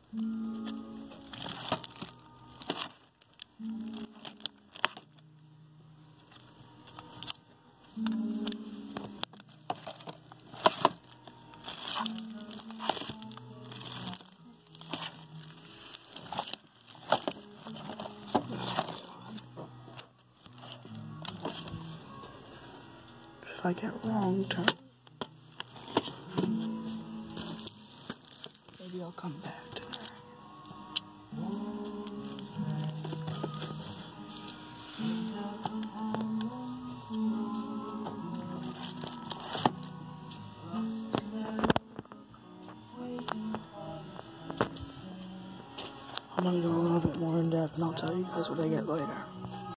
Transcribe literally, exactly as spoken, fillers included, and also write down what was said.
If I get wrong turn, maybe I'll come back to her. I'm gonna go a little bit more in depth and I'll tell you guys what I get later.